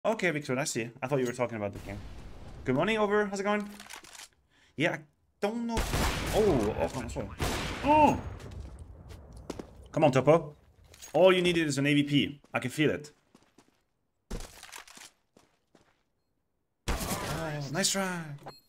Okay, Victor, I see. I thought you were talking about the king. Good morning, over. How's it going? Yeah, I don't know. Oh, come on, sorry. Oh! Come on, Topo. All you needed is an AVP. I can feel it. Oh, nice try.